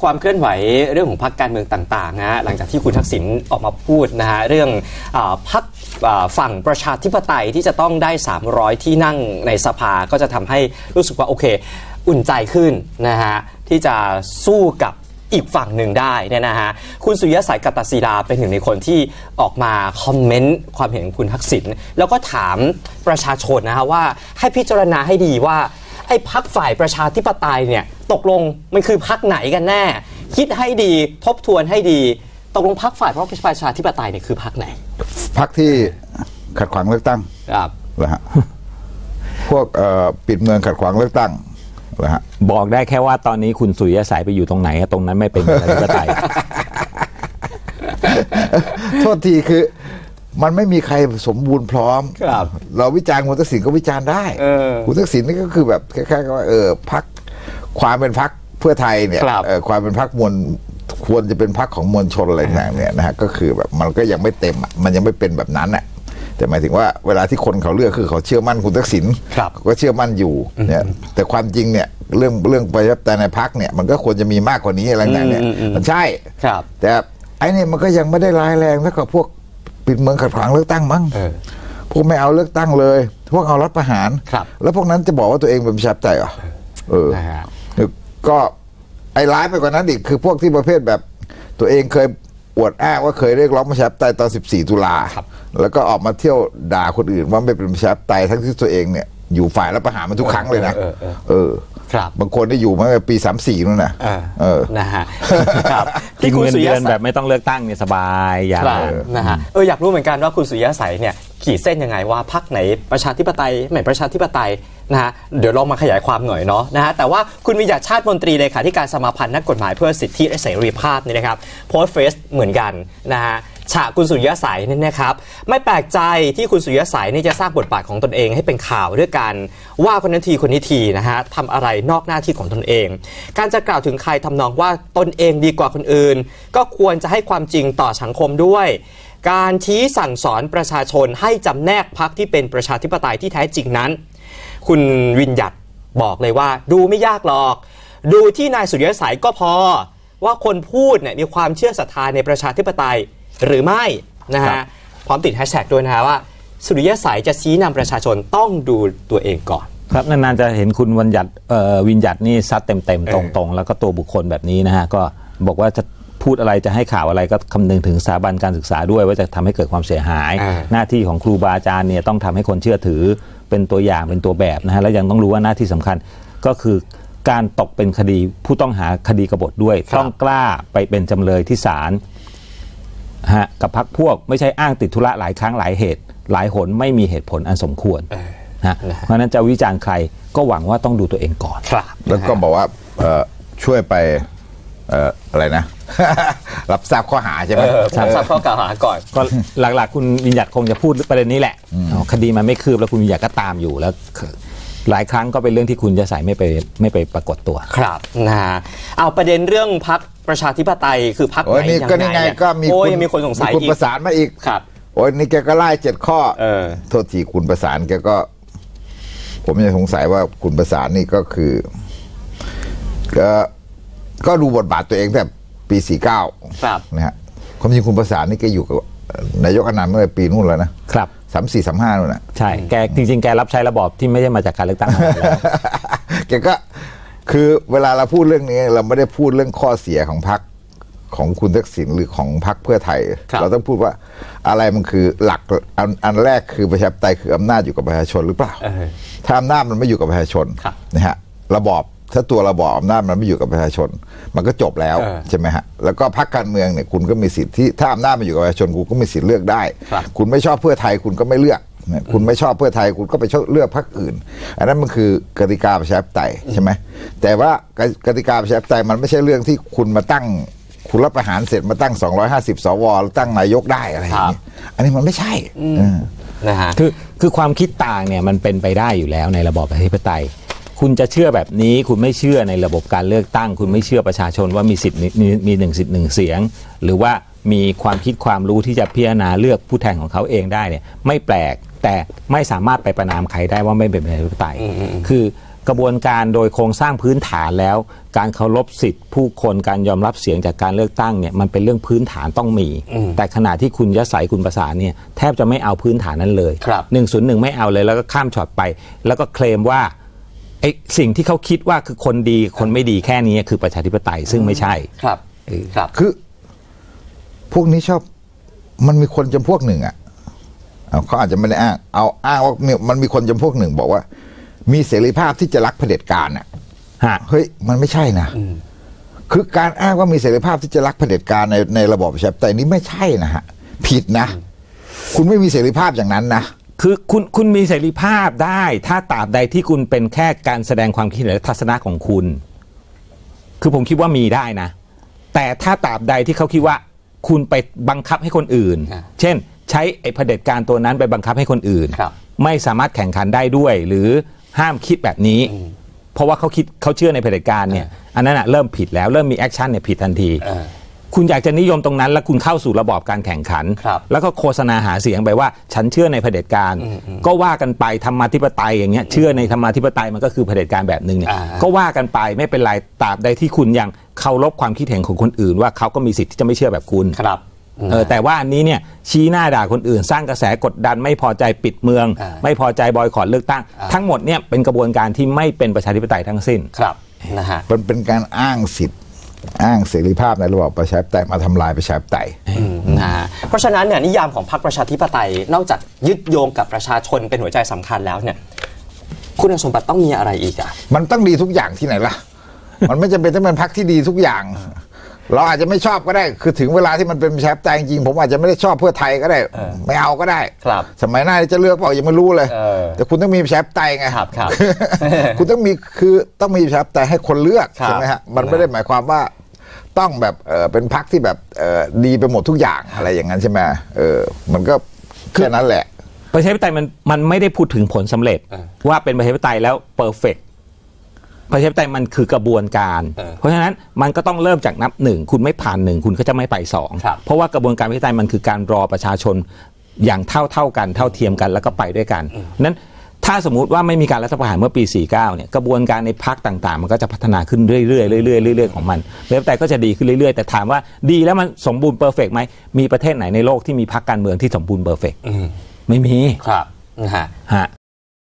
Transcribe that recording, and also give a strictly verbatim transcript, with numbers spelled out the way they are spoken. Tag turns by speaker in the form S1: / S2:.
S1: ความเคลื่อนไหวเรื่องของพรรคการเมืองต่างๆนะหลังจากที่คุณทักษิณออกมาพูดนะฮะเรื่องพรรคฝั่งประชาธิปไตยที่จะต้องได้สามร้อยที่นั่งในสภาก็จะทำให้รู้สึกว่าโอเคอุ่นใจขึ้นนะฮะที่จะสู้กับอีกฝั่งหนึ่งได้เนี่ยนะฮะคุณสุริยะ สายกัตตศิลาเป็นหนึ่งในคนที่ออกมาคอมเมนต์ความเห็นของคุณทักษิณแล้วก็ถามประชาชนนะฮะว่าให้พิจารณาให้ดีว่าไอ้พรรคฝ่ายประชาธิปไตยเนี่ยตกลงมันคือพรรคไหนกันแน่คิดให้ดีทบทวนให้ดีตกลงพรรคฝ่ายประชาธิปไตยเนี่ยคือพรรคไหน
S2: พรรคที่ขัดขวางเลือกตั้ง
S1: ครับ
S2: เหรอฮะพวกปิดเมืองขัดขวางเลือกตั้งเหรอฮะ
S3: บอกได้แค่ว่าตอนนี้คุณสุริยะสายไปอยู่ตรงไหนตรงนั้นไม่เป็นประชาธิปไตย
S2: โทษทีคือมันไม่มีใครสมบูรณ์พร้อมเราวิจารณ์คุณทักษิณก็วิจารณ์ได้คุณทักษิณนี่ก็คือแบบแค่ๆว่าเออพรรคความเป็นพรรคเพื่อไทยเนี่ยความเป็นพรรคมวลควรจะเป็นพรรคของมวลชนอะไรต่างๆเนี่ยนะฮะก็คือแบบมันก็ยังไม่เต็มอ่ะมันยังไม่เป็นแบบนั้นอ่ะแต่หมายถึงว่าเวลาที่คนเขาเลือกคือเขาเชื่อมั่นคุณทักษิณเขาก็เชื่อมั่นอยู่เนี่ยแต่ความจริงเนี่ยเรื่องเรื่องประชาธิปไตยในพรรคเนี่ยมันก็ควรจะมีมากกว่านี้อะไรต่างๆเนี่ยมันใช่แต่ไอ้นี่มันก็ยังไม่ได้ร้ายแรงเท่ากับพวกปิดเมืองขัดขวางเลือกตั้งมั้งพวกไม่เอาเลือกตั้งเลยพวกเอารัฐประหารแล้วพวกนั้นจะบอกว่าตัวเองเป็นประชาธิปไตยเหรอเออก็ไอ้ร้ายไปกว่านั้นอีกคือพวกที่ประเภทแบบตัวเองเคยอวดอ้างว่าเคยเรียกร้องประชาธิปไตยตอนสิบสี่ตุลาแล้วก็ออกมาเที่ยวด่าคนอื่นว่าไม่เป็นประชาธิปไตยทั้งที่ตัวเองเนี่ยอยู่ฝ่ายรัฐประหารมาทุกครั้งเลยนะเออบางคนได้อยู่มาตั้งแต่ปีสามสี่นู่นนะ
S1: เออนะฮะ
S3: ที่คุณสุริยะแบบไม่ต้องเลือกตั้งเนี่ยสบายอย่าง
S1: นะฮะเอออยากรู้เหมือนกันว่าคุณสุริยะสายเนี่ยขีดเส้นยังไงว่าพรรคไหนประชาธิปไตยไม่ประชาธิปไตยนะฮะเดี๋ยวลองมาขยายความหน่อยเนาะนะฮะแต่ว่าคุณวิญญาชาติมนตรีเลขาธิการสมาพันธ์นักกฎหมายเพื่อสิทธิและเสรีภาพนี่นะครับโพสต์เฟซเหมือนกันนะฮะฉะคุณสุริยะสายนี่นะครับไม่แปลกใจที่คุณสุริยะสายนี่จะสร้างบทบาทของตนเองให้เป็นข่าวด้วยกันว่าคนนั้นทีคนนี้ทีนะฮะทำอะไรนอกหน้าที่ของตนเองการจะกล่าวถึงใครทำนองว่าตนเองดีกว่าคนอื่นก็ควรจะให้ความจริงต่อสังคมด้วยการชี้สั่งสอนประชาชนให้จำแนกพรรคที่เป็นประชาธิปไตยที่แท้จริงนั้นคุณวิญญัติบอกเลยว่าดูไม่ยากหรอกดูที่นายสุริยะสายก็พอว่าคนพูดเนี่ยมีความเชื่อศรัทธาในประชาธิปไตยหรือไม่นะฮะพร้อมติดแฮชแท็กด้วยนะฮะว่าสุริยะสายจะชี้นำประชาชนต้องดูตัวเองก่อน
S3: ครับนานๆจะเห็นคุณวิญญัติวิญญัตินี่ซัดเต็มๆตรงๆแล้วก็ตัวบุคคลแบบนี้นะฮะก็บอกว่าจะพูดอะไรจะให้ข่าวอะไรก็คำนึงถึงสถาบันการศึกษาด้วยว่าจะทำให้เกิดความเสียหายหน้าที่ของครูบาอาจารย์เนี่ยต้องทำให้คนเชื่อถือเป็นตัวอย่างเป็นตัวแบบนะฮะแล้วยังต้องรู้ว่าหน้าที่สำคัญก็คือการตกเป็นคดีผู้ต้องหาคดีกบฏด้วยต้องกล้าไปเป็นจำเลยที่ศาลฮะกับพรรคพวกไม่ใช่อ้างติดธุระหลายครั้งหลายเหตุหลายหนไม่มีเหตุผลอันสมควรนะเพราะนั้นจะวิจารณ์ใครก็หวังว่าต้องดูตัวเองก่อน
S2: แล้วก็บอกว่าช่วยไปอะไรนะ รับทราบข้อหาใช่ไหม
S1: รับทราบข้อกล่าวหาก่อน
S3: ก็หลักๆคุณวิญญัติคงจะพูดประเด็นนี้แหละคดีมันไม่คืบแล้วคุณวิญญัติก็ตามอยู่แล้วหลายครั้งก็เป็นเรื่องที่คุณจะใส่ไม่ไปไม่ไปปรากฏตัว
S1: ครับนะฮะเอาประเด็นเรื่องพรรคประชาธิปไตยคือพรรคไหนยังไง
S2: ก็มี
S1: โอ้ยมีคนสงสัย
S2: คุณประสานมาอีก
S1: ครับ
S2: โอ้ยนี่แกก็ไล่เจ็ดข้อโทษทีคุณประสานแกก็ผมยังสงสัยว่าคุณประสานนี่ก็คือก็ก็ดูบทบาทตัวเองแต่ปีสี่เก้านะฮะความจริงคุณประสานนี่แกอยู่กับนายกอนันต์เมื่อปีนู่นแล้วนะครับสามสี่สามห้านู่นนะ
S3: ใช่แกจริงๆแกรับใช้ระบอบที่ไม่ได้มาจากการเลือกตั้ง
S2: แกก็คือเวลาเราพูดเรื่องนี้เราไม่ได้พูดเรื่องข้อเสียของพรรคของคุณทักษิณหรือของพรรคเพื่อไทยเราต้องพูดว่าอะไรมันคือหลักอันอันแรกคือประชาธิปไตยคืออำนาจอยู่กับประชาชนหรือเปล่าถ้าอำนาจมันไม่อยู่กับประชาชนนะฮะระบอบถ้าตัวระบอบอำนาจมันไม่อยู่กับประชาชนมันก็จบแล้วใช่ไหมฮะแล้วก็พรรคการเมืองเนี่ยคุณก็มีสิทธิ์ที่ถ้าอำนาจมันอยู่กับประชาชนคุณก็มีสิทธิ์เลือกได้คุณไม่ชอบเพื่อไทยคุณก็ไม่เลือกคุณไม่ชอบเพื่อไทยคุณก็ไปเลือกพรรคอื่นอันนั้นมันคือกติกาประชาธิปไตยใช่ไหมแต่ว่ากติกาประชาธิปไตยมันไม่ใช่เรื่องที่คุณมาตั้งคุณรับประหารเสร็จมาตั้งสองร้อยห้าสิบสวแล้วตั้งนายกได้อะไรอย่างนี้อันนี้มันไม่ใช่
S3: นะฮะคือคือความคิดต่างเนี่ยมันเป็นไปได้อยู่แล้วในระบอบประชาธิปไตยคุณจะเชื่อแบบนี้คุณไม่เชื่อในระบบการเลือกตั้งคุณไม่เชื่อประชาชนว่ามีสิทธิ์มีหนึ่งสิทธิ์หนึ่งเสียงหรือว่ามีความคิดความรู้ที่จะพิจารณาเลือกผู้แทนของเขาเองได้เนี่ยไม่แปลกแต่ไม่สามารถไปประณามใครได้ว่าไม่เป็นประชาธิปไตยคือกระบวนการโดยโครงสร้างพื้นฐานแล้วการเคารพสิทธิผู้คนการยอมรับเสียงจากการเลือกตั้งเนี่ยมันเป็นเรื่องพื้นฐานต้องมีแต่ขณะที่คุณยศัยคุณประสานเนี่ยแทบจะไม่เอาพื้นฐานนั้นเลยหนึ่งศูนย์หนึ่งไม่เอาเลยแล้วก็ข้ามช็อตไปแล้วก็เคลมว่าไอ้สิ่งที่เขาคิดว่าคือคนดีคนไม่ดีแค่นี้คือประชาธิปไตยซึ่งไม่ใช่
S1: ครับครับ
S2: คือพวกนี้ชอบมันมีคนจำพวกหนึ่งอ่ะเขาอาจจะไม่ได้อ้างเอาอ้างว่ามันมีคนจำพวกหนึ่งบอกว่ามีเสรีภาพที่จะรักเผด็จการอ่ะเฮ้ยมันไม่ใช่นะคือการอ้างว่ามีเสรีภาพที่จะรักเผด็จการในในระบอบประชาธิปไตยนี้ไม่ใช่นะฮะผิดนะคุณไม่มีเสรีภาพอย่างนั้นนะ
S3: คือคุณคุณมีเสรีภาพได้ถ้าตราบใดที่คุณเป็นแค่การแสดงความคิดเห็นและทัศนะของคุณคือผมคิดว่ามีได้นะแต่ถ้าตราบใดที่เขาคิดว่าคุณไปบังคับให้คนอื่นเช่นใช้ไอ้เผด็จการตัวนั้นไปบังคับให้คนอื่นไม่สามารถแข่งขันได้ด้วยหรือห้ามคิดแบบนี้เพราะว่าเขาคิดเขาเชื่อในเผด็จการเนี่ยอันนั้นอ่ะเริ่มผิดแล้วเริ่มมีแอคชั่นเนี่ยผิดทันทีคุณอยากจะนิยมตรงนั้นแล้วคุณเข้าสู่ระบอบการแข่งขันแล้วก็โฆษณาหาเสียงไปว่าฉันเชื่อในเผด็จการก็ว่ากันไปธรรมาธิปไตยอย่างเงี้ยเชื่อในธรรมาธิปไตยมันก็คือเผด็จการแบบนึงเนี่ยก็ว่ากันไปไม่เป็นไรตราบใดที่คุณยังเคารพความคิดเห็นของคนอื่นว่าเขาก็มีสิทธิ์ที่จะไม่เชื่อแบบคุณ
S1: ครับ
S3: เออแต่ว่าอันนี้เนี่ยชี้หน้าด่าคนอื่นสร้างกระแสกดดันไม่พอใจปิดเมืองไม่พอใจบอยคอตเลือกตั้งทั้งหมดเนี่ยเป็นกระบวนการที่ไม่เป็นประชาธิปไตยทั้งสิ้น
S1: ครับนะฮะ
S2: มันเป็นการอ้างสิทธิ์อ้างเสรีภาพในระบอบประชาธิปไตยมาทำลายประชาธิปไตย
S1: นะเพราะฉะนั้นเนี่ยนิยามของพรรคประชาธิปไตยนอกจากยึดโยงกับประชาชนเป็นหัวใจสำคัญแล้วเนี่ยคุณสมบัติต้องมีอะไรอีกอ่ะ
S2: มันต้องดีทุกอย่างที่ไหนล่ะ มันไม่จำเป็นต้องเป็นพรรคที่ดีทุกอย่างเราอาจจะไม่ชอบก็ได้คือถึงเวลาที่มันเป็นประชาธิปไตยจริงผมอาจจะไม่ได้ชอบเพื่อไทยก็ได้ไม่เอาก็ได้
S1: ครับ
S2: สมัยหน้าจะเลือกเปล่ายังไม่รู้เลยแต่คุณต้องมีประชาธิปไตยไง
S1: ครับครับ
S2: คุณต้องมีคือต้องมีประชาธิปไตยให้คนเลือกใช่ไหมฮะมันไม่ได้หมายความว่าต้องแบบเออเป็นพรรคที่แบบเออดีไปหมดทุกอย่างอะไรอย่างนั้นใช่ไหมเออมันก็แค่นั้นแหละ
S3: ประชาธิปไตยมันมันไม่ได้พูดถึงผลสำเร็จว่าเป็นประชาธิปไตยแล้วเพอร์เฟกต์ประชาธิปไตยมันคือกระบวนการเพราะฉะนั้นมันก็ต้องเริ่มจากนับหนึ่งคุณไม่ผ่านหนึ่งคุณก็จะไม่ไปสองเพราะว่ากระบวนการประชาธิปไตยมันคือการรอประชาชนอย่างเท่าเท่ากันเท่าเทียมกันแล้วก็ไปด้วยกันนั้นถ้าสมมุติว่าไม่มีการรัฐประหารเมื่อปีสี่สิบเก้าเนี่ยกระบวนการในพรรคต่างๆมันก็จะพัฒนาขึ้นเรื่อยๆเรื่อยๆเรื่อยๆของมันประชาธิปไตยก็จะดีขึ้นเรื่อยๆแต่ถามว่าดีแล้วมันสมบูรณ์เพอร์เฟกต์ไหมมีประเทศไหนในโลกที่มีพรรคการเมืองที่สมบูรณ์เพอร์เฟกต์ไม่มี
S1: ครับนะฮะ